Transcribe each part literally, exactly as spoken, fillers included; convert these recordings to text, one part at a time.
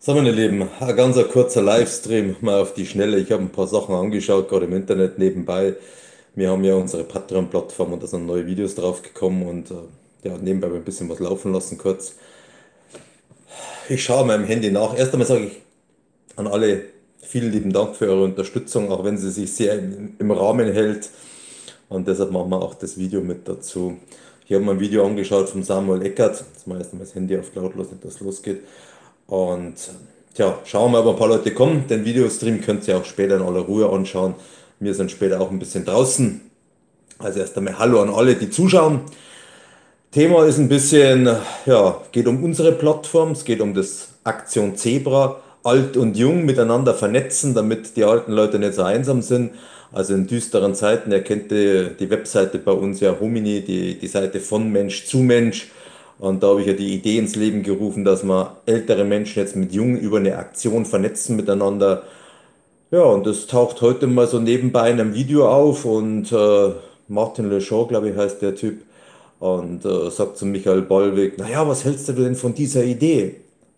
So, meine Lieben, ein ganz ein kurzer Livestream, mal auf die Schnelle. Ich habe ein paar Sachen angeschaut, gerade im Internet nebenbei. Wir haben ja unsere Patreon-Plattform und da sind neue Videos drauf gekommen und äh, ja, nebenbei ein bisschen was laufen lassen kurz. Ich schaue meinem Handy nach. Erst einmal sage ich an alle vielen lieben Dank für eure Unterstützung, auch wenn sie sich sehr im, im Rahmen hält. Und deshalb machen wir auch das Video mit dazu. Ich habe mir ein Video angeschaut von Samuel Eckert. Jetzt mache ich erst mal das Handy auf lautlos, nicht dass es losgeht. Und tja, schauen wir mal, ob ein paar Leute kommen. Den Videostream könnt ihr auch später in aller Ruhe anschauen. Wir sind später auch ein bisschen draußen. Also erst einmal Hallo an alle, die zuschauen. Thema ist ein bisschen, ja, geht um unsere Plattform. Es geht um das Aktion Zebra. Alt und jung miteinander vernetzen, damit die alten Leute nicht so einsam sind. Also in düsteren Zeiten, ihr kennt die, die Webseite bei uns ja, Homini, die, die Seite von Mensch zu Mensch. Und da habe ich ja die Idee ins Leben gerufen, dass wir ältere Menschen jetzt mit Jungen über eine Aktion vernetzen miteinander. Ja, und das taucht heute mal so nebenbei in einem Video auf und äh, Martin Le Champ, glaube ich, heißt der Typ, und äh, sagt zu Michael Ballweg, naja, was hältst du denn von dieser Idee?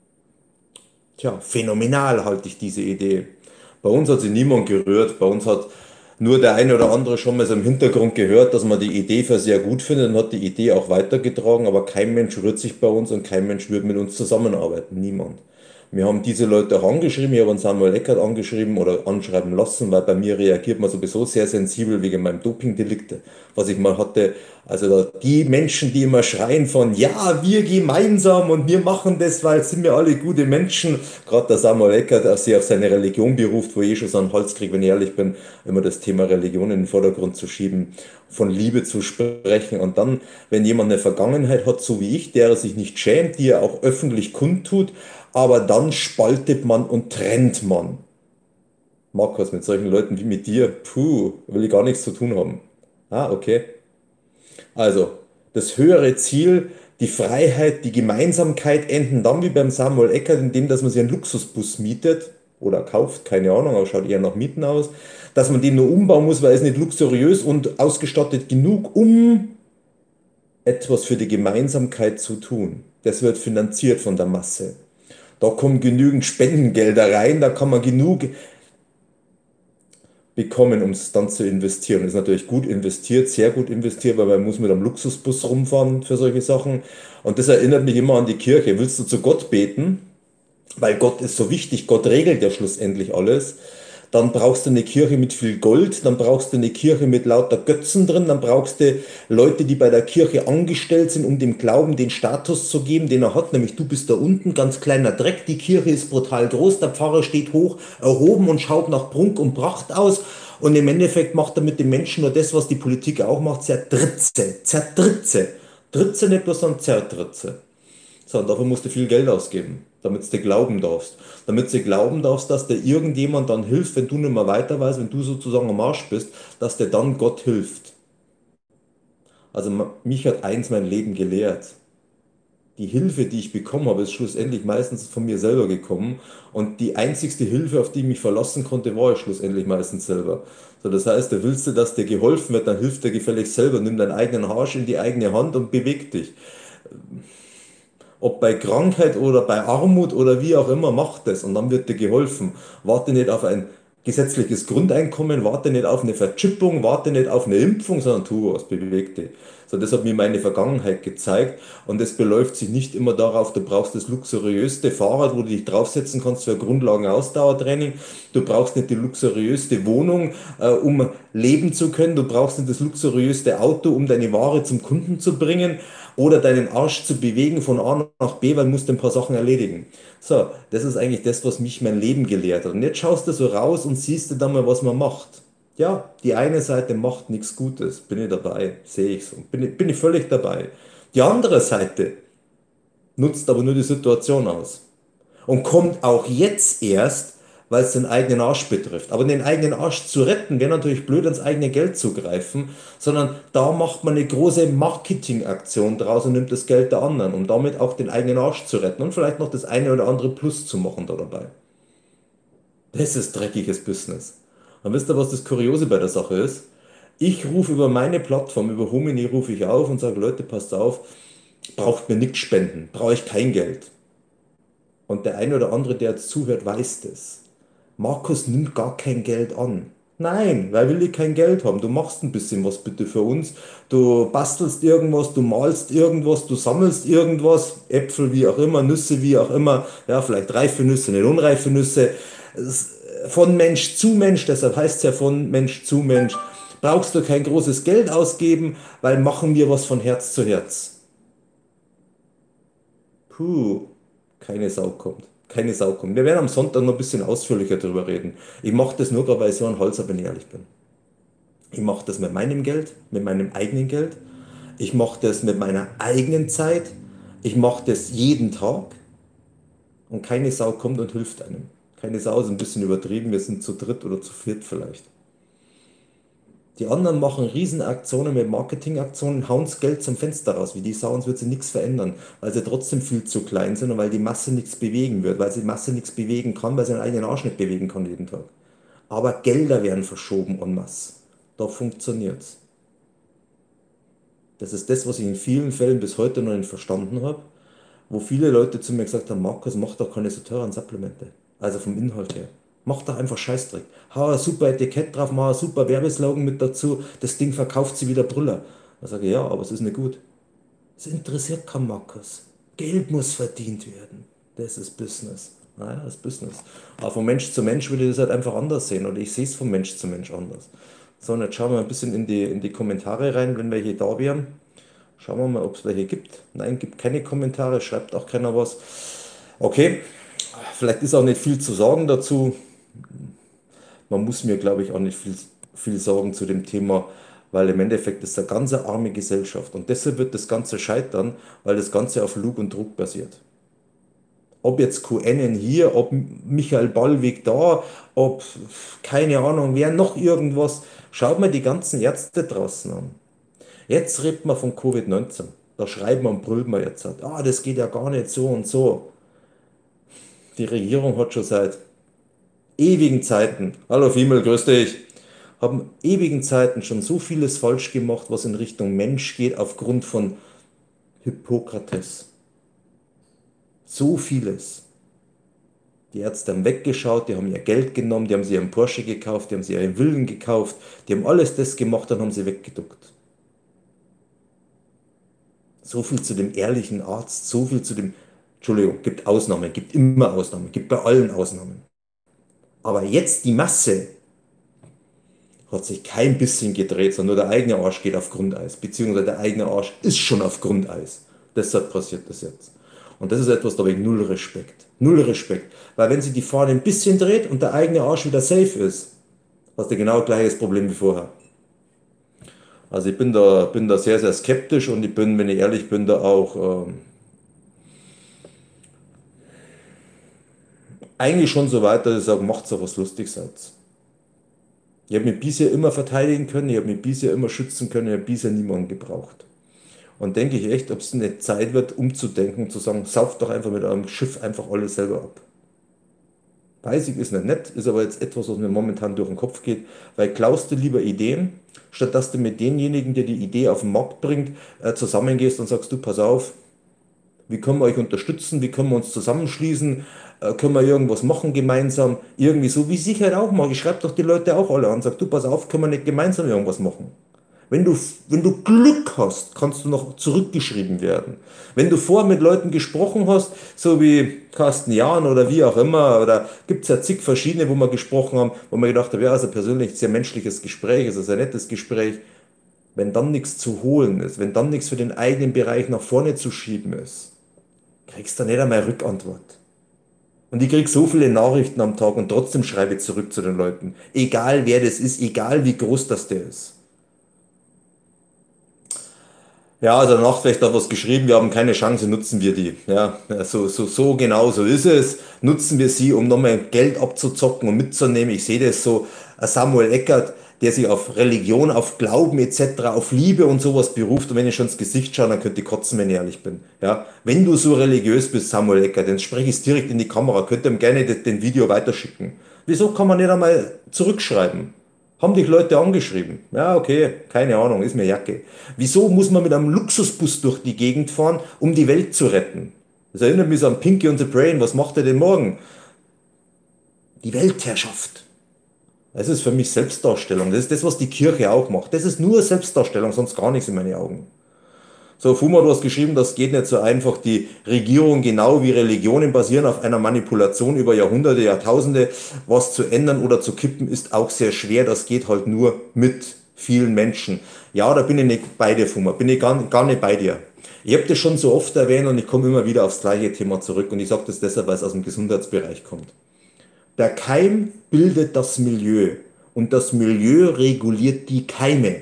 Tja, phänomenal halte ich diese Idee. Bei uns hat sich niemand gerührt, bei uns hat nur der eine oder andere schon mal so im Hintergrund gehört, dass man die Idee für sehr gut findet und hat die Idee auch weitergetragen, aber kein Mensch rührt sich bei uns und kein Mensch wird mit uns zusammenarbeiten, niemand. Wir haben diese Leute auch angeschrieben, ich habe einen Samuel Eckert angeschrieben oder anschreiben lassen, weil bei mir reagiert man sowieso sehr sensibel wegen meinem Dopingdelikt, was ich mal hatte. Also da, die Menschen, die immer schreien von, ja, wir gemeinsam und wir machen das, weil sind wir alle gute Menschen. Gerade der Samuel Eckert, der sich auf seine Religion beruft, wo ich eh schon so einen Hals kriege, wenn ich ehrlich bin, immer das Thema Religion in den Vordergrund zu schieben, von Liebe zu sprechen. Und dann, wenn jemand eine Vergangenheit hat, so wie ich, der sich nicht schämt, die er auch öffentlich kundtut, aber dann spaltet man und trennt man. Markus, mit solchen Leuten wie mit dir, puh, will ich gar nichts zu tun haben. Ah, okay. Also, das höhere Ziel, die Freiheit, die Gemeinsamkeit enden dann wie beim Samuel Eckert, indem dass man sich einen Luxusbus mietet oder kauft, keine Ahnung, aber schaut eher nach Mieten aus, dass man den nur umbauen muss, weil er ist nicht luxuriös und ausgestattet genug, um etwas für die Gemeinsamkeit zu tun. Das wird finanziert von der Masse. Da kommen genügend Spendengelder rein, da kann man genug bekommen, um es dann zu investieren. Ist natürlich gut investiert, sehr gut investiert, weil man muss mit einem Luxusbus rumfahren für solche Sachen. Und das erinnert mich immer an die Kirche. Willst du zu Gott beten? Weil Gott ist so wichtig, Gott regelt ja schlussendlich alles. Dann brauchst du eine Kirche mit viel Gold, dann brauchst du eine Kirche mit lauter Götzen drin, dann brauchst du Leute, die bei der Kirche angestellt sind, um dem Glauben den Status zu geben, den er hat, nämlich du bist da unten, ganz kleiner Dreck, die Kirche ist brutal groß, der Pfarrer steht hoch erhoben und schaut nach Prunk und Pracht aus und im Endeffekt macht er mit den Menschen nur das, was die Politik auch macht, zertritze, zertritze, tritze nicht bloß, sondern zertritze. So, und dafür musst du viel Geld ausgeben, damit du glauben darfst. Damit du glauben darfst, dass dir irgendjemand dann hilft, wenn du nicht mehr weiter weißt, wenn du sozusagen am Arsch bist, dass dir dann Gott hilft. Also ma- mich hat eins mein Leben gelehrt. Die Hilfe, die ich bekommen habe, ist schlussendlich meistens von mir selber gekommen. Und die einzigste Hilfe, auf die ich mich verlassen konnte, war ich schlussendlich meistens selber. So, das heißt, da willst du, dass dir geholfen wird, dann hilft dir gefälligst selber. Nimm deinen eigenen Arsch in die eigene Hand und beweg dich. Ob bei Krankheit oder bei Armut oder wie auch immer, mach das und dann wird dir geholfen. Warte nicht auf ein gesetzliches Grundeinkommen, warte nicht auf eine Verchippung, warte nicht auf eine Impfung, sondern tu was, beweg dich. So, das hat mir meine Vergangenheit gezeigt und es beläuft sich nicht immer darauf, du brauchst das luxuriöste Fahrrad, wo du dich draufsetzen kannst für Grundlagen-Ausdauertraining. Du brauchst nicht die luxuriöste Wohnung, äh, um leben zu können. Du brauchst nicht das luxuriöste Auto, um deine Ware zum Kunden zu bringen oder deinen Arsch zu bewegen von A nach B, weil du musst ein paar Sachen erledigen. So, das ist eigentlich das, was mich mein Leben gelehrt hat. Und jetzt schaust du so raus und siehst du dann mal, was man macht. Ja, die eine Seite macht nichts Gutes, bin ich dabei, sehe ich so, bin ich, bin ich völlig dabei. Die andere Seite nutzt aber nur die Situation aus und kommt auch jetzt erst, weil es den eigenen Arsch betrifft. Aber den eigenen Arsch zu retten, wäre natürlich blöd, ans eigene Geld zu greifen, sondern da macht man eine große Marketingaktion draus und nimmt das Geld der anderen, um damit auch den eigenen Arsch zu retten und vielleicht noch das eine oder andere Plus zu machen da dabei. Das ist dreckiges Business. Und wisst ihr, was das Kuriose bei der Sache ist? Ich rufe über meine Plattform, über Homini rufe ich auf und sage, Leute, passt auf, braucht mir nichts spenden, brauche ich kein Geld. Und der eine oder andere, der jetzt zuhört, weiß das. Markus nimmt gar kein Geld an. Nein, weil will ich kein Geld haben. Du machst ein bisschen was bitte für uns. Du bastelst irgendwas, du malst irgendwas, du sammelst irgendwas, Äpfel wie auch immer, Nüsse wie auch immer, ja, vielleicht reife Nüsse, nicht unreife Nüsse. Es- Von Mensch zu Mensch, deshalb heißt es ja von Mensch zu Mensch, brauchst du kein großes Geld ausgeben, weil machen wir was von Herz zu Herz. Puh, keine Sau kommt. Keine Sau kommt. Wir werden am Sonntag noch ein bisschen ausführlicher darüber reden. Ich mache das nur gerade, weil ich so ein Holzer, wenn ich ehrlich bin. Ich mache das mit meinem Geld, mit meinem eigenen Geld. Ich mache das mit meiner eigenen Zeit. Ich mache das jeden Tag. Und keine Sau kommt und hilft einem. Keine Sau ist ein bisschen übertrieben. Wir sind zu dritt oder zu viert vielleicht. Die anderen machen Riesenaktionen mit Marketingaktionen, hauen das Geld zum Fenster raus. Wie die Sau, uns wird sie nichts verändern, weil sie trotzdem viel zu klein sind und weil die Masse nichts bewegen wird, weil sie die Masse nichts bewegen kann, weil sie ihren eigenen Arsch nicht bewegen kann jeden Tag. Aber Gelder werden verschoben en masse. Da funktioniert's. Das ist das, was ich in vielen Fällen bis heute noch nicht verstanden habe, wo viele Leute zu mir gesagt haben, Markus, mach doch keine so teuren Supplemente. Also vom Inhalt her. Mach doch einfach Scheißdreck. Hau ein super Etikett drauf, mach ein super Werbeslogan mit dazu, das Ding verkauft sie wieder Brüller. Da sage ich, ja, aber es ist nicht gut. Es interessiert keinen Markus. Geld muss verdient werden. Das ist Business. Naja, das ist Business. Aber von Mensch zu Mensch würde ich das halt einfach anders sehen. Oder ich sehe es von Mensch zu Mensch anders. So, und jetzt schauen wir ein bisschen in die, in die Kommentare rein, wenn welche da wären. Schauen wir mal, ob es welche gibt. Nein, gibt keine Kommentare, schreibt auch keiner was. Okay, vielleicht ist auch nicht viel zu sagen dazu. Man muss mir, glaube ich, auch nicht viel, viel sagen zu dem Thema, weil im Endeffekt ist eine ganz arme Gesellschaft. Und deshalb wird das Ganze scheitern, weil das Ganze auf Lug und Trug basiert. Ob jetzt Q N hier, ob Michael Ballweg da, ob keine Ahnung, wer noch irgendwas. Schaut mal die ganzen Ärzte draußen an. Jetzt redet man von Covid neunzehn. Da schreiben wir und brüllen wir jetzt. Ah, das geht ja gar nicht so und so. Die Regierung hat schon seit ewigen Zeiten, hallo Fiemel, grüß dich, haben ewigen Zeiten schon so vieles falsch gemacht, was in Richtung Mensch geht, aufgrund von Hippokrates. So vieles. Die Ärzte haben weggeschaut, die haben ihr Geld genommen, die haben sich ihren Porsche gekauft, die haben sich ihren Villen gekauft, die haben alles das gemacht, dann haben sie weggeduckt. So viel zu dem ehrlichen Arzt, so viel zu dem, Entschuldigung, gibt Ausnahmen, gibt immer Ausnahmen, gibt bei allen Ausnahmen. Aber jetzt die Masse hat sich kein bisschen gedreht, sondern nur der eigene Arsch geht auf Grundeis, beziehungsweise der eigene Arsch ist schon auf Grundeis. Deshalb passiert das jetzt. Und das ist etwas, da habe ich null Respekt. Null Respekt. Weil wenn sie die Fahne ein bisschen dreht und der eigene Arsch wieder safe ist, hast du genau gleiches Problem wie vorher. Also ich bin da, bin da sehr, sehr skeptisch und ich bin, wenn ich ehrlich bin, da auch ähm, eigentlich schon so weit, dass ich sage, macht's doch was Lustiges aus. Ich habe mich bisher immer verteidigen können, ich habe mich bisher immer schützen können, ich habe bisher niemanden gebraucht. Und denke ich echt, ob es eine Zeit wird, umzudenken, zu sagen, sauft doch einfach mit eurem Schiff einfach alles selber ab. Weiß ich, ist nicht nett, ist aber jetzt etwas, was mir momentan durch den Kopf geht, weil klaust du lieber Ideen, statt dass du mit denjenigen, der die Idee auf den Markt bringt, äh, zusammengehst und sagst, du, pass auf, wie können wir euch unterstützen? Wie können wir uns zusammenschließen? Äh, können wir irgendwas machen gemeinsam? Irgendwie so, wie ich halt auch mache. Ich schreibe doch die Leute auch alle an. Sag, du, pass auf, können wir nicht gemeinsam irgendwas machen? Wenn du, wenn du Glück hast, kannst du noch zurückgeschrieben werden. Wenn du vorher mit Leuten gesprochen hast, so wie Carsten Jahn oder wie auch immer, oder gibt es ja zig verschiedene, wo wir gesprochen haben, wo man gedacht hat, ja, also persönlich ein sehr menschliches Gespräch, es ist ein nettes Gespräch. Wenn dann nichts zu holen ist, wenn dann nichts für den eigenen Bereich nach vorne zu schieben ist, kriegst du nicht einmal Rückantwort. Und ich krieg so viele Nachrichten am Tag und trotzdem schreibe ich zurück zu den Leuten. Egal wer das ist, egal wie groß das der ist. Ja, also danach vielleicht auch was geschrieben, wir haben keine Chance, nutzen wir die. Ja, so, so, so genau so ist es. Nutzen wir sie, um nochmal Geld abzuzocken und mitzunehmen. Ich sehe das so, ein Samuel Eckert, der sich auf Religion, auf Glauben et cetera, auf Liebe und sowas beruft. Und wenn ich schon ins Gesicht schaue, dann könnte ich kotzen, wenn ich ehrlich bin. Ja, wenn du so religiös bist, Samuel Eckert, dann spreche ich es direkt in die Kamera, könnt ihr ihm gerne den, den Video weiterschicken. Wieso kann man nicht einmal zurückschreiben? Haben dich Leute angeschrieben? Ja, okay, keine Ahnung, ist mir Jacke. Wieso muss man mit einem Luxusbus durch die Gegend fahren, um die Welt zu retten? Das erinnert mich so an Pinky und the Brain. Was macht er denn morgen? Die Weltherrschaft. Das ist für mich Selbstdarstellung. Das ist das, was die Kirche auch macht. Das ist nur Selbstdarstellung, sonst gar nichts in meinen Augen. So, Fuma, du hast geschrieben, das geht nicht so einfach. Die Regierung, genau wie Religionen, basieren auf einer Manipulation über Jahrhunderte, Jahrtausende. Was zu ändern oder zu kippen, ist auch sehr schwer. Das geht halt nur mit vielen Menschen. Ja, da bin ich nicht bei dir, Fuma. Bin ich gar, gar nicht bei dir. Ich habe das schon so oft erwähnt und ich komme immer wieder aufs gleiche Thema zurück. Und ich sage das deshalb, weil es aus dem Gesundheitsbereich kommt. Der Keim bildet das Milieu und das Milieu reguliert die Keime.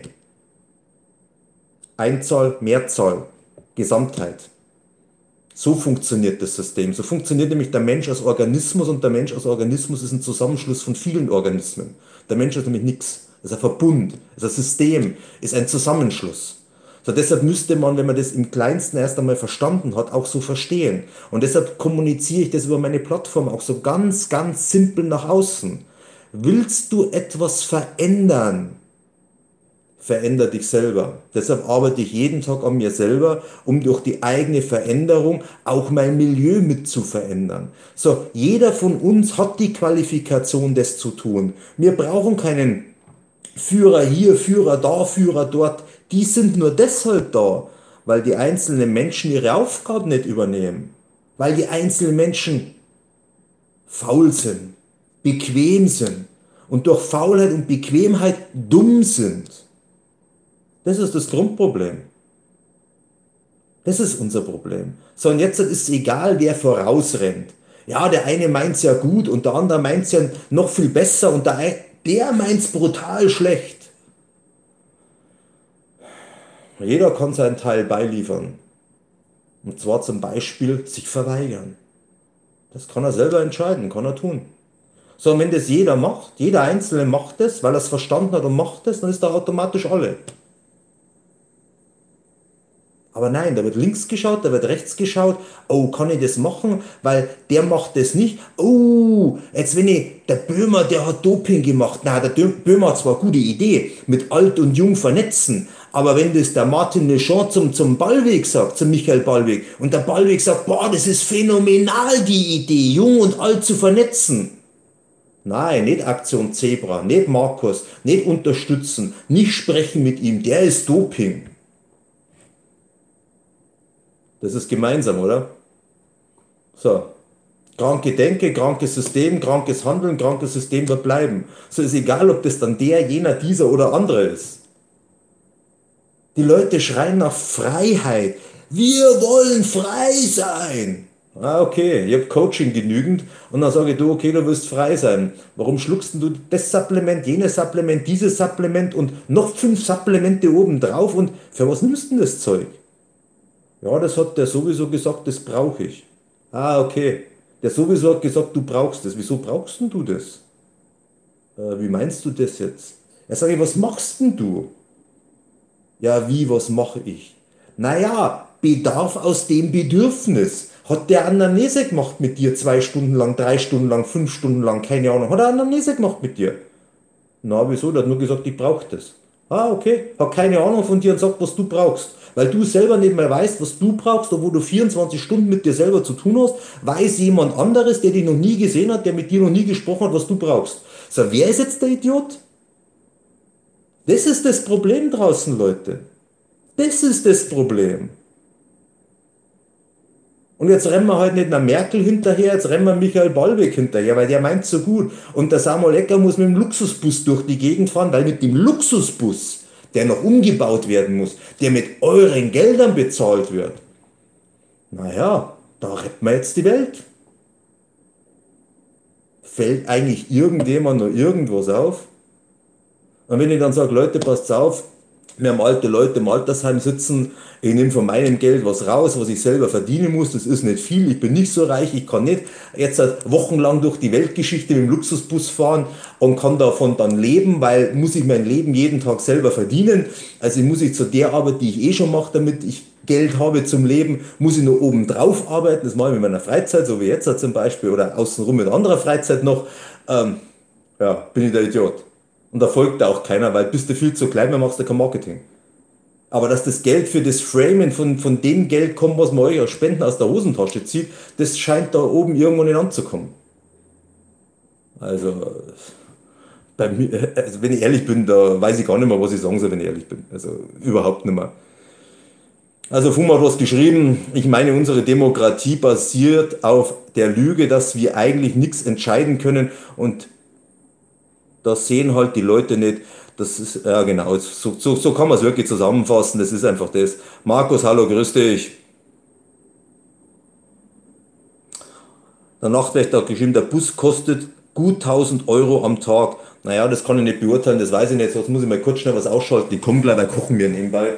Einzahl, Mehrzahl, Gesamtheit. So funktioniert das System. So funktioniert nämlich der Mensch als Organismus und der Mensch als Organismus ist ein Zusammenschluss von vielen Organismen. Der Mensch ist nämlich nichts. Ist ein Verbund, ist ein System, ist ein Zusammenschluss. So, deshalb müsste man, wenn man das im Kleinsten erst einmal verstanden hat, auch so verstehen. Und deshalb kommuniziere ich das über meine Plattform auch so ganz, ganz simpel nach außen. Willst du etwas verändern? Veränder dich selber. Deshalb arbeite ich jeden Tag an mir selber, um durch die eigene Veränderung auch mein Milieu mit zu verändern. So, jeder von uns hat die Qualifikation, das zu tun. Wir brauchen keinen Führer hier, Führer da, Führer dort. Die sind nur deshalb da, weil die einzelnen Menschen ihre Aufgaben nicht übernehmen. Weil die einzelnen Menschen faul sind, bequem sind und durch Faulheit und Bequemheit dumm sind. Das ist das Grundproblem. Das ist unser Problem. So, und jetzt ist es egal, wer vorausrennt. Ja, der eine meint es ja gut und der andere meint es ja noch viel besser und der, ein, der meint es brutal schlecht. Jeder kann seinen Teil beiliefern. Und zwar zum Beispiel sich verweigern. Das kann er selber entscheiden, kann er tun. So, und wenn das jeder macht, jeder Einzelne macht das, weil er es verstanden hat und macht das, dann ist er automatisch alle. Aber nein, da wird links geschaut, da wird rechts geschaut. Oh, kann ich das machen? Weil der macht das nicht. Oh, jetzt wenn ich, der Böhmer, der hat Doping gemacht. Na, der Böhmer hat zwar eine gute Idee, mit alt und jung vernetzen. Aber wenn das der Martin Leschon zum, zum Ballweg sagt, zum Michael Ballweg, und der Ballweg sagt, boah, das ist phänomenal, die Idee, jung und alt zu vernetzen. Nein, nicht Aktion Zebra, nicht Markus, nicht unterstützen, nicht sprechen mit ihm, der ist Doping. Das ist gemeinsam, oder? So. Kranke Denke, krankes System, krankes Handeln, krankes System wird bleiben. So ist egal, ob das dann der, jener, dieser oder andere ist. Die Leute schreien nach Freiheit. Wir wollen frei sein. Ah, okay, ich habe Coaching genügend und dann sage ich, du, okay, du willst frei sein. Warum schluckst du das Supplement, jenes Supplement, dieses Supplement und noch fünf Supplemente oben drauf und für was nimmst du denn das Zeug? Ja, das hat der sowieso gesagt, das brauche ich. Ah, okay. Der sowieso hat gesagt, du brauchst das. Wieso brauchst denn du das? Äh, wie meinst du das jetzt? Ja, sage ich, was machst denn du? Ja, wie, was mache ich? Naja, Bedarf aus dem Bedürfnis. Hat der Anamnese gemacht mit dir zwei Stunden lang, drei Stunden lang, fünf Stunden lang, keine Ahnung. Hat er Anamnese gemacht mit dir? Na, wieso? Der hat nur gesagt, ich brauche das. Ah, okay. Hat keine Ahnung von dir und sagt, was du brauchst. Weil du selber nicht mehr weißt, was du brauchst, obwohl du vierundzwanzig Stunden mit dir selber zu tun hast, weiß jemand anderes, der dich noch nie gesehen hat, der mit dir noch nie gesprochen hat, was du brauchst. So, wer ist jetzt der Idiot? Das ist das Problem draußen, Leute. Das ist das Problem. Und jetzt rennen wir halt nicht nach Merkel hinterher, jetzt rennen wir Michael Ballweg hinterher, weil der meint so gut. Und der Samuel Ecker muss mit dem Luxusbus durch die Gegend fahren, weil mit dem Luxusbus, der noch umgebaut werden muss, der mit euren Geldern bezahlt wird. Naja, da retten wir jetzt die Welt. Fällt eigentlich irgendjemand noch irgendwas auf? Und wenn ich dann sage, Leute, passt auf, wir haben alte Leute im Altersheim sitzen, ich nehme von meinem Geld was raus, was ich selber verdienen muss, das ist nicht viel, ich bin nicht so reich, ich kann nicht jetzt wochenlang durch die Weltgeschichte mit dem Luxusbus fahren und kann davon dann leben, weil muss ich mein Leben jeden Tag selber verdienen, also muss ich zu der Arbeit, die ich eh schon mache, damit ich Geld habe zum Leben, muss ich nur oben drauf arbeiten, das mache ich mit meiner Freizeit, so wie jetzt zum Beispiel, oder außenrum mit anderer Freizeit noch, ähm, ja, bin ich der Idiot. Und da folgt auch keiner, weil bist du viel zu klein, dann machst du kein Marketing. Aber dass das Geld für das Framen von, von dem Geld kommt, was man euch als Spenden aus der Hosentasche zieht, das scheint da oben irgendwo nicht anzukommen. Also, bei mir, also wenn ich ehrlich bin, da weiß ich gar nicht mehr, was ich sagen soll, wenn ich ehrlich bin. Also überhaupt nicht mehr. Also Fuma hat was geschrieben, ich meine, unsere Demokratie basiert auf der Lüge, dass wir eigentlich nichts entscheiden können und das sehen halt die Leute nicht. Das ist, ja genau, so, so, so kann man es wirklich zusammenfassen, das ist einfach das. Markus, hallo, grüß dich. Der Nachtwächter hat geschrieben, der Bus kostet gut tausend Euro am Tag. Naja, das kann ich nicht beurteilen, das weiß ich nicht. Jetzt muss ich mal kurz schnell was ausschalten. Die kommen gleich, weil kochen wir nebenbei.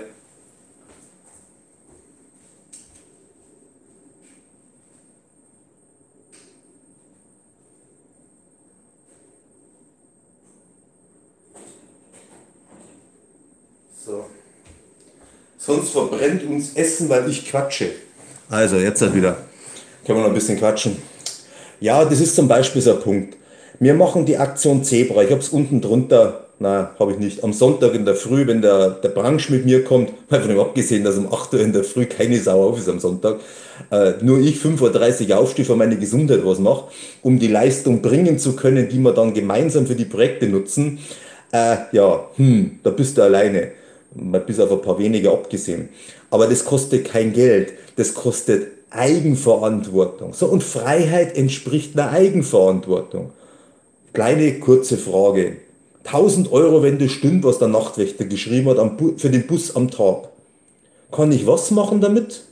So. Sonst verbrennt uns Essen, weil ich quatsche. Also, jetzt halt wieder. Können wir noch ein bisschen quatschen. Ja, das ist zum Beispiel so ein Punkt. Wir machen die Aktion Zebra. Ich habe es unten drunter, nein, habe ich nicht. Am Sonntag in der Früh, wenn der, der Branch mit mir kommt, mal von dem abgesehen, dass um acht Uhr in der Früh keine Sau auf ist am Sonntag, äh, nur ich fünf Uhr dreißig aufstehe, für meine Gesundheit was mache, um die Leistung bringen zu können, die wir dann gemeinsam für die Projekte nutzen. Äh, ja, hm, da bist du alleine. Mal bis auf ein paar wenige abgesehen. Aber das kostet kein Geld. Das kostet Eigenverantwortung. So, und Freiheit entspricht einer Eigenverantwortung. Kleine kurze Frage. tausend Euro, wenn das stimmt, was der Nachtwächter geschrieben hat am Bu- für den Bus am Tag. Kann ich was machen damit?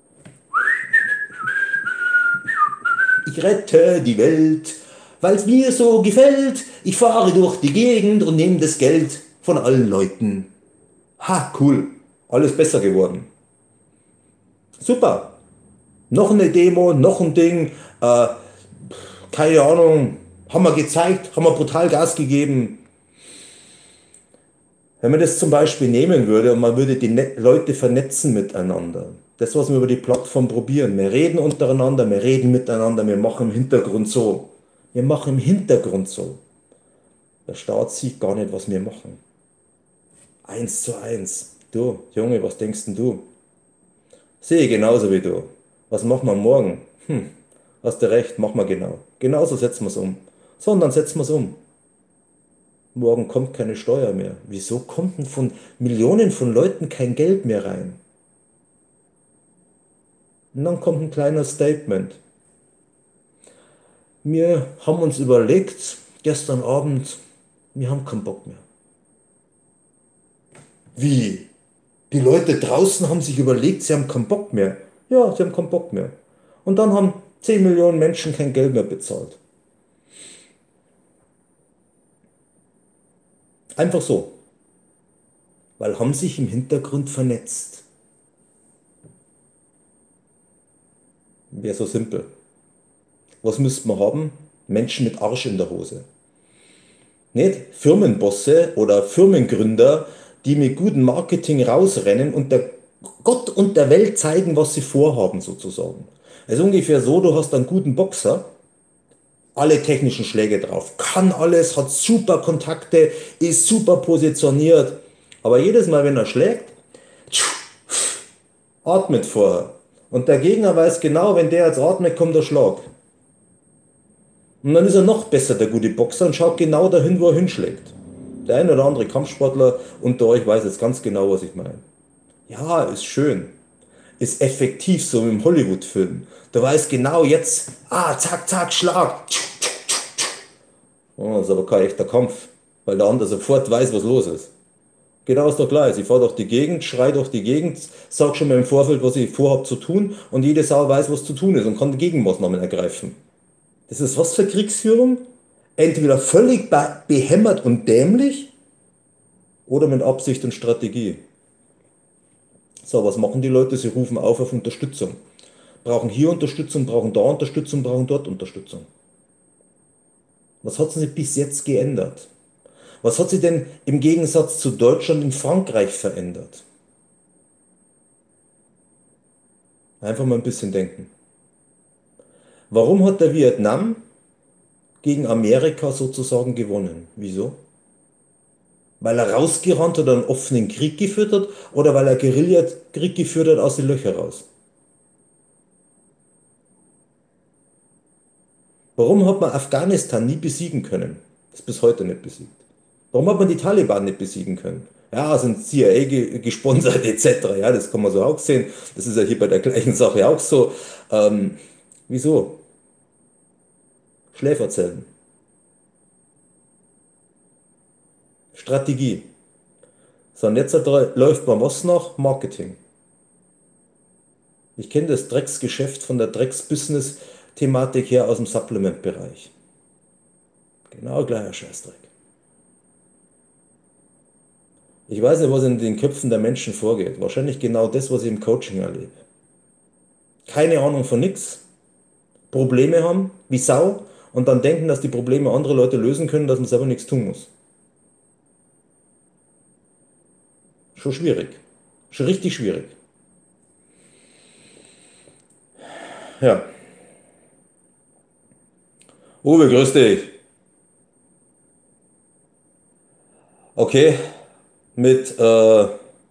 Ich rette die Welt, weil es mir so gefällt. Ich fahre durch die Gegend und nehme das Geld von allen Leuten. Ha, cool. Alles besser geworden. Super. Noch eine Demo, noch ein Ding. Äh, keine Ahnung. Haben wir gezeigt, haben wir brutal Gas gegeben. Wenn man das zum Beispiel nehmen würde und man würde die Net Leute vernetzen miteinander. Das, was wir über die Plattform probieren. Wir reden untereinander, wir reden miteinander, wir machen im Hintergrund so. Wir machen im Hintergrund so. Der Staat sieht gar nicht, was wir machen. Eins zu eins. Du, Junge, was denkst denn du? Sehe ich genauso wie du. Was machen wir morgen? Hm, hast du recht, machen wir genau. Genauso setzen wir es um. So, und dann setzen wir es um. Morgen kommt keine Steuer mehr. Wieso kommt denn von Millionen von Leuten kein Geld mehr rein? Und dann kommt ein kleiner Statement. Wir haben uns überlegt, gestern Abend, wir haben keinen Bock mehr. Wie? Die Leute draußen haben sich überlegt, sie haben keinen Bock mehr. Ja, sie haben keinen Bock mehr. Und dann haben zehn Millionen Menschen kein Geld mehr bezahlt. Einfach so. Weil haben sich im Hintergrund vernetzt. Wäre so simpel. Was müsste man haben? Menschen mit Arsch in der Hose. Nicht Firmenbosse oder Firmengründer, die mit gutem Marketing rausrennen und der Gott und der Welt zeigen, was sie vorhaben, sozusagen. Also ungefähr so, du hast einen guten Boxer, alle technischen Schläge drauf, kann alles, hat super Kontakte, ist super positioniert, aber jedes Mal, wenn er schlägt, atmet vorher. Und der Gegner weiß genau, wenn der jetzt atmet, kommt der Schlag. Und dann ist er noch besser, der gute Boxer, und schaut genau dahin, wo er hinschlägt. Der ein oder andere Kampfsportler unter euch weiß jetzt ganz genau, was ich meine. Ja, ist schön. Ist effektiv, so wie im Hollywood-Film. Du weißt genau jetzt, ah, zack, zack, Schlag. Oh, das ist aber kein echter Kampf, weil der andere sofort weiß, was los ist. Genau ist doch gleich. Ich fahre durch die Gegend, schrei durch die Gegend, sag schon mal im Vorfeld, was ich vorhabe zu tun, und jede Sau weiß, was zu tun ist und kann Gegenmaßnahmen ergreifen. Das ist was für Kriegsführung? Entweder völlig be behämmert und dämlich oder mit Absicht und Strategie. So, was machen die Leute? Sie rufen auf auf Unterstützung. Brauchen hier Unterstützung, brauchen da Unterstützung, brauchen dort Unterstützung. Was hat sich bis jetzt geändert? Was hat sich denn im Gegensatz zu Deutschland in Frankreich verändert? Einfach mal ein bisschen denken. Warum hat der Vietnam gegen Amerika sozusagen gewonnen? Wieso? Weil er rausgerannt hat, einen offenen Krieg geführt hat oder weil er Guerillakrieg geführt hat aus den Löchern raus? Warum hat man Afghanistan nie besiegen können? Ist bis heute nicht besiegt. Warum hat man die Taliban nicht besiegen können? Ja, sind C I A ge gesponsert et cetera. Ja, das kann man so auch sehen. Das ist ja hier bei der gleichen Sache auch so. Ähm, wieso? Schläferzellen. Strategie. So, und jetzt hat er- läuft man was nach? Marketing. Ich kenne das Drecksgeschäft von der Drecks-Business-Thematik her aus dem Supplement-Bereich. Genau gleicher Scheißdreck. Ich weiß nicht, was in den Köpfen der Menschen vorgeht. Wahrscheinlich genau das, was ich im Coaching erlebe. Keine Ahnung von nix, Probleme haben, wie Sau, und dann denken, dass die Probleme andere Leute lösen können, dass man selber nichts tun muss. Schon schwierig. Schon richtig schwierig. Ja. Uwe, grüß dich. Okay, mit, äh,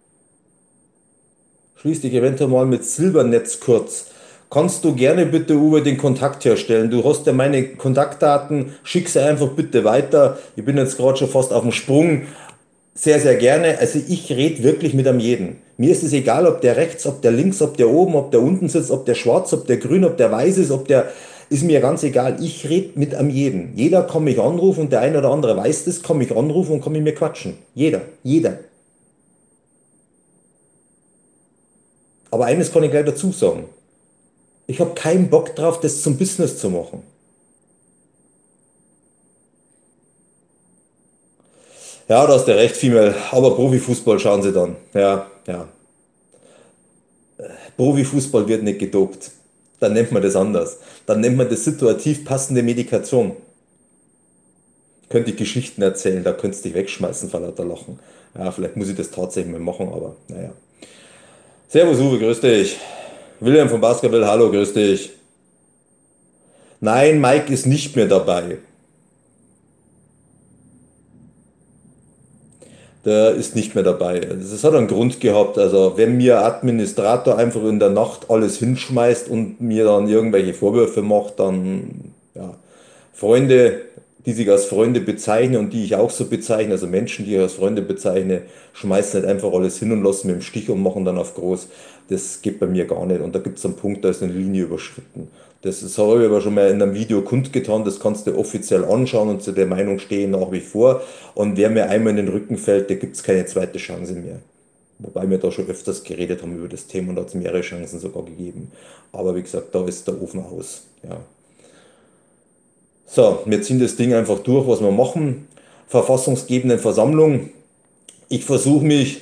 schließ dich eventuell mal mit Silbernetz kurz. Kannst du gerne bitte, Uwe, den Kontakt herstellen? Du hast ja meine Kontaktdaten, schick sie einfach bitte weiter. Ich bin jetzt gerade schon fast auf dem Sprung. Sehr, sehr gerne. Also ich rede wirklich mit am jeden. Mir ist es egal, ob der rechts, ob der links, ob der oben, ob der unten sitzt, ob der schwarz, ob der grün, ob der weiß ist, ob der... Ist mir ganz egal. Ich rede mit am jeden. Jeder kann mich anrufen und der eine oder andere weiß das, kann mich anrufen und kann mit mir quatschen. Jeder. Jeder. Aber eines kann ich gleich dazu sagen. Ich habe keinen Bock drauf, das zum Business zu machen. Ja, da hast du recht, Female. Aber Profifußball schauen sie dann. Ja, ja. Profifußball wird nicht gedopt. Dann nennt man das anders. Dann nennt man das situativ passende Medikation. Könnte ich Geschichten erzählen, da könntest du dich wegschmeißen vor lauter Lachen. Ja, vielleicht muss ich das tatsächlich mal machen, aber naja. Servus Uwe, grüß dich. William von Basketball, hallo, grüß dich. Nein, Mike ist nicht mehr dabei. Der ist nicht mehr dabei. Das hat einen Grund gehabt. Also, wenn mir Administrator einfach in der Nacht alles hinschmeißt und mir dann irgendwelche Vorwürfe macht, dann, ja, Freunde, die sich als Freunde bezeichnen und die ich auch so bezeichne, also Menschen, die ich als Freunde bezeichne, schmeißen nicht einfach alles hin und lassen mir im Stich und machen dann auf groß. Das geht bei mir gar nicht. Und da gibt es einen Punkt, da ist eine Linie überschritten. Das, das habe ich aber schon mal in einem Video kundgetan, das kannst du offiziell anschauen und zu der Meinung stehen nach wie vor. Und wer mir einmal in den Rücken fällt, der gibt es keine zweite Chance mehr. Wobei wir da schon öfters geredet haben über das Thema und da hat es mehrere Chancen sogar gegeben. Aber wie gesagt, da ist der Ofen aus. Ja. So, wir ziehen das Ding einfach durch, was wir machen. Verfassungsgebenden Versammlung. Ich versuche mich,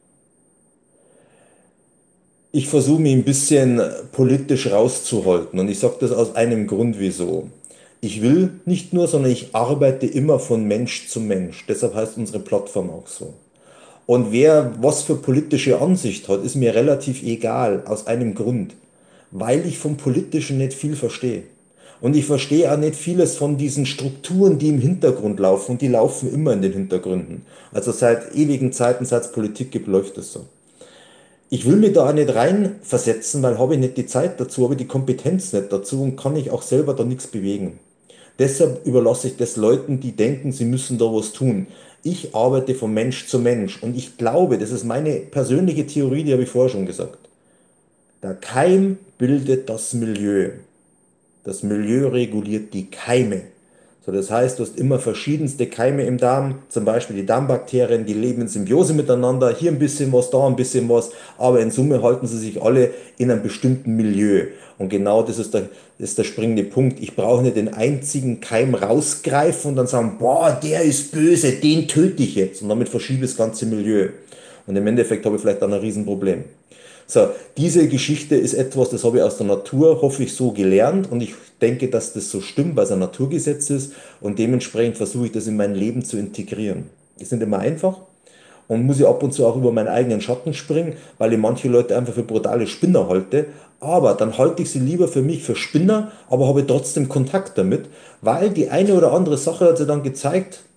ich versuche mich ein bisschen politisch rauszuhalten. Und ich sage das aus einem Grund, wieso. Ich will nicht nur, sondern ich arbeite immer von Mensch zu Mensch. Deshalb heißt unsere Plattform auch so. Und wer was für politische Ansicht hat, ist mir relativ egal, aus einem Grund. Weil ich vom Politischen nicht viel verstehe. Und ich verstehe auch nicht vieles von diesen Strukturen, die im Hintergrund laufen. Und die laufen immer in den Hintergründen. Also seit ewigen Zeiten, seit es Politik gibt, läuft es so. Ich will mich da auch nicht reinversetzen, weil habe ich nicht die Zeit dazu, habe ich die Kompetenz nicht dazu und kann ich auch selber da nichts bewegen. Deshalb überlasse ich das Leuten, die denken, sie müssen da was tun. Ich arbeite von Mensch zu Mensch und ich glaube, das ist meine persönliche Theorie, die habe ich vorher schon gesagt. Der Keim bildet das Milieu. Das Milieu reguliert die Keime. So, das heißt, du hast immer verschiedenste Keime im Darm, zum Beispiel die Darmbakterien, die leben in Symbiose miteinander, hier ein bisschen was, da ein bisschen was, aber in Summe halten sie sich alle in einem bestimmten Milieu. Und genau das ist der, das ist der springende Punkt. Ich brauche nicht den einzigen Keim rausgreifen und dann sagen, boah, der ist böse, den töte ich jetzt. Und damit verschiebe ich das ganze Milieu. Und im Endeffekt habe ich vielleicht dann ein Riesenproblem. So, diese Geschichte ist etwas, das habe ich aus der Natur, hoffe ich, so gelernt und ich denke, dass das so stimmt, weil es ein Naturgesetz ist und dementsprechend versuche ich das in mein Leben zu integrieren. Ist nicht immer einfach und muss ich ab und zu auch über meinen eigenen Schatten springen, weil ich manche Leute einfach für brutale Spinner halte, aber dann halte ich sie lieber für mich für Spinner, aber habe trotzdem Kontakt damit, weil die eine oder andere Sache hat sie dann gezeigt,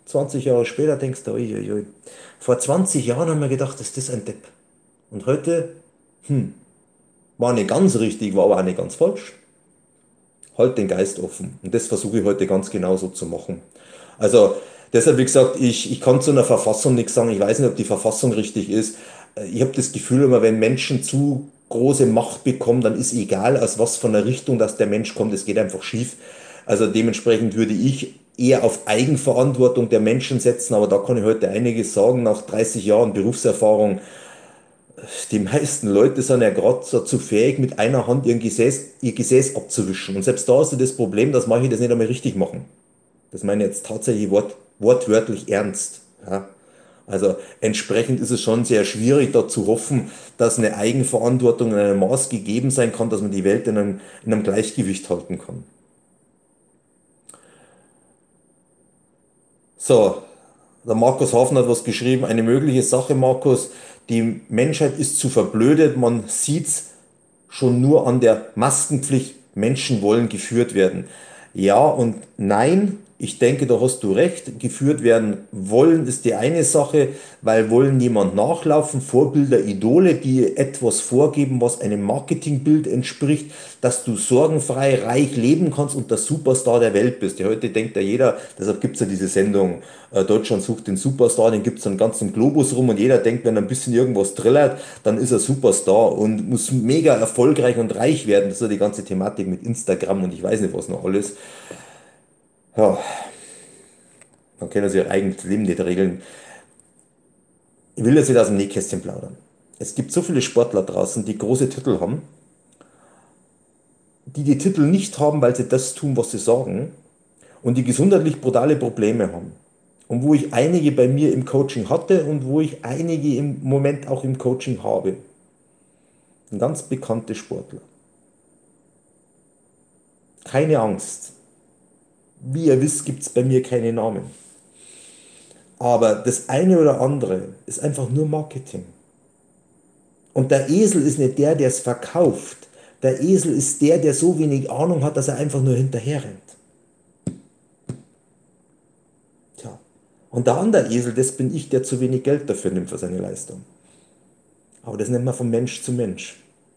zwanzig Jahre später denkst du, uiuiui. Vor zwanzig Jahren haben wir gedacht, ist das ein Depp. Und heute, hm, war nicht ganz richtig, war aber auch nicht ganz falsch. Halt den Geist offen. Und das versuche ich heute ganz genauso zu machen. Also deshalb, wie gesagt, ich, ich kann zu einer Verfassung nichts sagen. Ich weiß nicht, ob die Verfassung richtig ist. Ich habe das Gefühl immer, wenn Menschen zu große Macht bekommen, dann ist egal, aus was von der Richtung, dass der Mensch kommt, es geht einfach schief. Also dementsprechend würde ich eher auf Eigenverantwortung der Menschen setzen, aber da kann ich heute einiges sagen, nach dreißig Jahren Berufserfahrung. Die meisten Leute sind ja gerade dazu fähig, mit einer Hand ihr Gesäß, ihr Gesäß abzuwischen. Und selbst da hast du das Problem, dass manche das nicht einmal richtig machen. Das meine ich jetzt tatsächlich wort, wortwörtlich ernst. Ja. Also entsprechend ist es schon sehr schwierig, da zu hoffen, dass eine Eigenverantwortung in einem Maß gegeben sein kann, dass man die Welt in einem, in einem Gleichgewicht halten kann. So, der Markus Hafen hat was geschrieben, eine mögliche Sache, Markus, die Menschheit ist zu verblödet, man sieht's schon nur an der Maskenpflicht, Menschen wollen geführt werden. Ja und nein, ich denke, da hast du recht. Geführt werden wollen ist die eine Sache, weil wollen jemand nachlaufen, Vorbilder, Idole, die etwas vorgeben, was einem Marketingbild entspricht, dass du sorgenfrei, reich leben kannst und der Superstar der Welt bist. Ja, heute denkt ja jeder, deshalb gibt es ja diese Sendung, äh, Deutschland sucht den Superstar, den gibt es dann ganz im Globus rum und jeder denkt, wenn er ein bisschen irgendwas trillert, dann ist er Superstar und muss mega erfolgreich und reich werden. Das ist ja die ganze Thematik mit Instagram und ich weiß nicht was noch alles. Ja, dann können sie ihr eigenes Leben nicht regeln. Ich will jetzt nicht aus dem Nähkästchen plaudern. Es gibt so viele Sportler draußen, die große Titel haben, die die Titel nicht haben, weil sie das tun, was sie sagen, und die gesundheitlich brutale Probleme haben. Und wo ich einige bei mir im Coaching hatte und wo ich einige im Moment auch im Coaching habe. Ein ganz bekannter Sportler. Keine Angst. Wie ihr wisst, gibt es bei mir keine Namen. Aber das eine oder andere ist einfach nur Marketing. Und der Esel ist nicht der, der es verkauft. Der Esel ist der, der so wenig Ahnung hat, dass er einfach nur hinterher rennt. Tja. Und der andere Esel, das bin ich, der zu wenig Geld dafür nimmt für seine Leistung. Aber das nennt man von Mensch zu Mensch.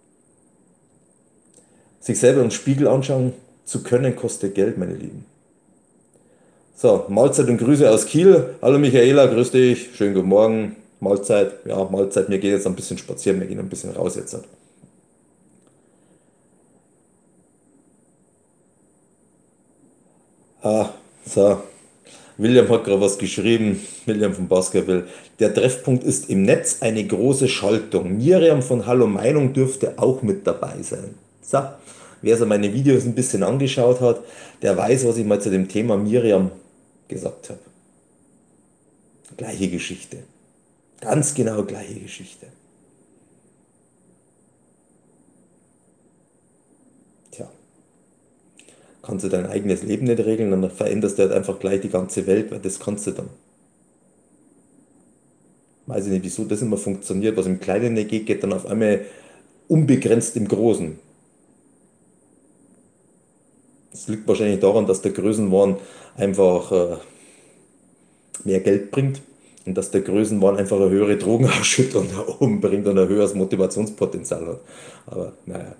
Sich selber im Spiegel anschauen zu können, kostet Geld, meine Lieben. So, Mahlzeit und Grüße aus Kiel. Hallo Michaela, grüß dich. Schönen guten Morgen. Mahlzeit. Ja, Mahlzeit. Wir gehen jetzt ein bisschen spazieren. Wir gehen ein bisschen raus jetzt. Ah, so. William hat gerade was geschrieben. William von Baskerville. Der Treffpunkt ist im Netz eine große Schaltung. Miriam von Hallo Meinung dürfte auch mit dabei sein. So. Wer so meine Videos ein bisschen angeschaut hat, der weiß, was ich mal zu dem Thema Miriam gesagt habe. Gleiche Geschichte. Ganz genau gleiche Geschichte. Tja, kannst du dein eigenes Leben nicht regeln, dann veränderst du halt einfach gleich die ganze Welt, weil das kannst du dann. Weiß ich nicht, wieso das immer funktioniert. Was im Kleinen nicht geht, geht dann auf einmal unbegrenzt im Großen. Das liegt wahrscheinlich daran, dass der Größenwahn einfach äh, mehr Geld bringt und dass der Größenwahn einfach eine höhere Drogenausschüttung nach oben bringt und ein höheres Motivationspotenzial hat. Aber naja.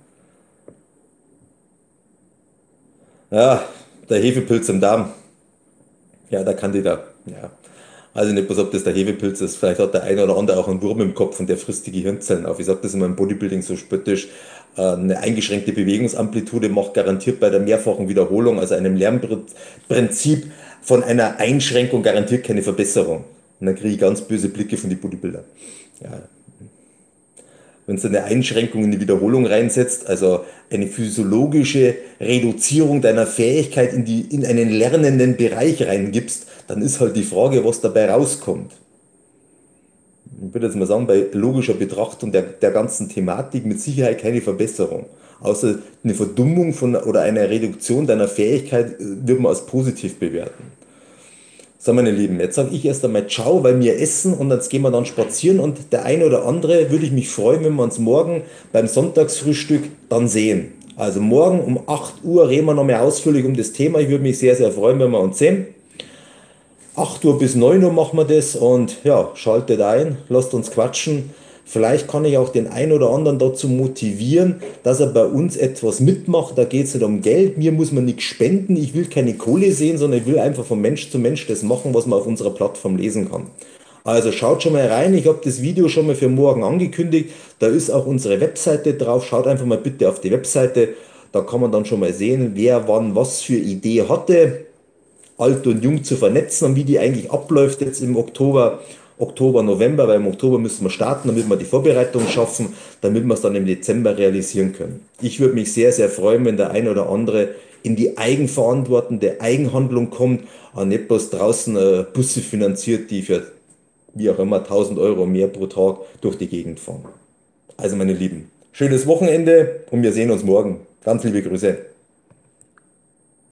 Ja, der Hefepilz im Darm. Ja, der Kandidat. Ja. Also nicht bloß, ob das der Hefepilz ist. Vielleicht hat der eine oder andere auch einen Wurm im Kopf und der frisst die Gehirnzellen auf. Ich sage das immer im Bodybuilding so spöttisch. Äh, Eine eingeschränkte Bewegungsamplitude macht garantiert bei der mehrfachen Wiederholung, also einem Lernprinzip von einer Einschränkung, garantiert keine Verbesserung. Und dann kriege ich ganz böse Blicke von den Bodybuildern. Ja, wenn du eine Einschränkung in die Wiederholung reinsetzt, also eine physiologische Reduzierung deiner Fähigkeit in, die, in einen lernenden Bereich reingibst, dann ist halt die Frage, was dabei rauskommt. Ich würde jetzt mal sagen, bei logischer Betrachtung der, der ganzen Thematik mit Sicherheit keine Verbesserung. Außer eine Verdummung von, oder eine Reduktion deiner Fähigkeit wird man als positiv bewerten. So, meine Lieben, jetzt sage ich erst einmal Ciao, weil wir essen und jetzt gehen wir dann spazieren und der eine oder andere würde ich mich freuen, wenn wir uns morgen beim Sonntagsfrühstück dann sehen. Also morgen um acht Uhr reden wir nochmal ausführlich um das Thema. Ich würde mich sehr, sehr freuen, wenn wir uns sehen. acht Uhr bis neun Uhr machen wir das und ja, schaltet ein, lasst uns quatschen. Vielleicht kann ich auch den einen oder anderen dazu motivieren, dass er bei uns etwas mitmacht. Da geht es nicht um Geld, mir muss man nichts spenden, ich will keine Kohle sehen, sondern ich will einfach von Mensch zu Mensch das machen, was man auf unserer Plattform lesen kann. Also schaut schon mal rein, ich habe das Video schon mal für morgen angekündigt. Da ist auch unsere Webseite drauf. Schaut einfach mal bitte auf die Webseite. Da kann man dann schon mal sehen, wer wann was für Idee hatte, alt und jung zu vernetzen und wie die eigentlich abläuft jetzt im Oktober, Oktober, November, weil im Oktober müssen wir starten, damit wir die Vorbereitung schaffen, damit wir es dann im Dezember realisieren können. Ich würde mich sehr, sehr freuen, wenn der ein oder andere in die eigenverantwortende Eigenhandlung kommt, und nicht bloß draußen äh, Busse finanziert, die für wie auch immer tausend Euro mehr pro Tag durch die Gegend fahren. Also meine Lieben, schönes Wochenende und wir sehen uns morgen. Ganz liebe Grüße.